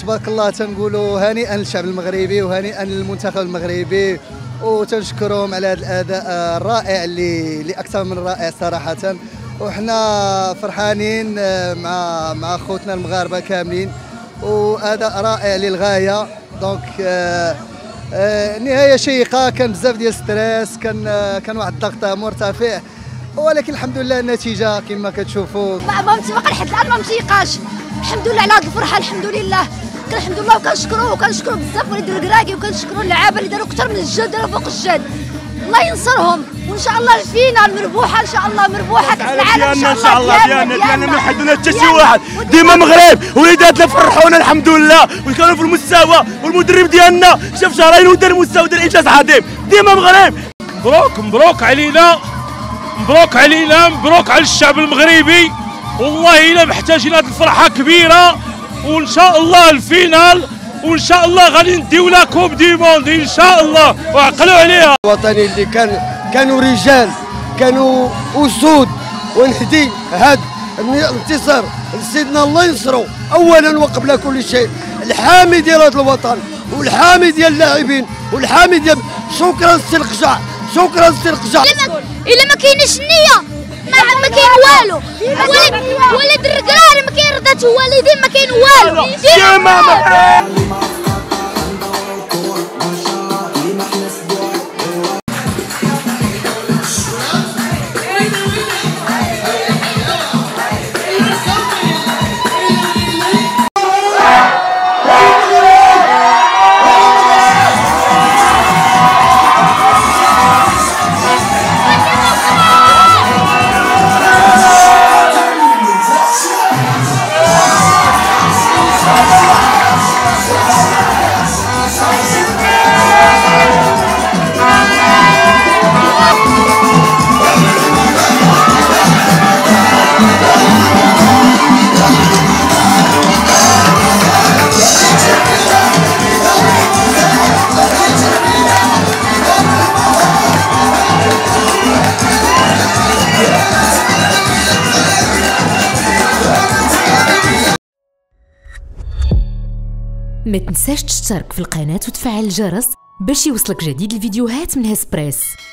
تبارك الله تنقولوا هنيئا للشعب المغربي وهنيئا للمنتخب المغربي، وتنشكرهم على هذا الاداء الرائع اللي اكثر من رائع صراحه. وحنا فرحانين مع خوتنا المغاربه كاملين، واداء رائع للغايه. دونك نهايه شيقه، كان بزاف ديال ستريس، كان واحد الضغط مرتفع، ولكن الحمد لله النتيجه كما كتشوفوا باقا لحد الان ما متيقاش. الحمد لله على هذه الفرحه، الحمد لله الحمد لله، وكنشكروا بزاف وليد الكراكي، وكنشكروا اللعابه اللي داروا اكثر من الجهد، داروا فوق الجهد. الله ينصرهم، وان شاء الله الفينال مربوحه، ان شاء الله مربوحه كاس العالم ان شاء الله ديالنا ما حدونا حتى شي واحد. ديما مغرب وليداتنا فرحونا الحمد لله، وكانوا في المستوى، والمدرب ديالنا شاف شهرين ودار مستوى، دار انجاز عظيم. ديما مغرب. مبروك علينا، مبروك على الشعب المغربي. والله الا محتاجين هذه الفرحه كبيره، وان شاء الله الفينال، وان شاء الله غادي نديو لا كوب دي موند ان شاء الله، وعقلوا عليها. الوطني اللي كانوا رجال، كانوا اسود، ونهدي هذا الانتصار لسيدنا الله ينصرو اولا وقبل كل شيء. الحامي ديال هذا الوطن، والحامي ديال اللاعبين، والحامي ديال شكرا السي القجع، شكرا السي القجع. الا ما كاينش النيه ما كاين والو. ولد الركراري ما كاين رضات الوالدين، ما كاين والو. ما تنساش تشترك في القناة وتفعل الجرس باش يوصلك جديد الفيديوهات من هسبريس.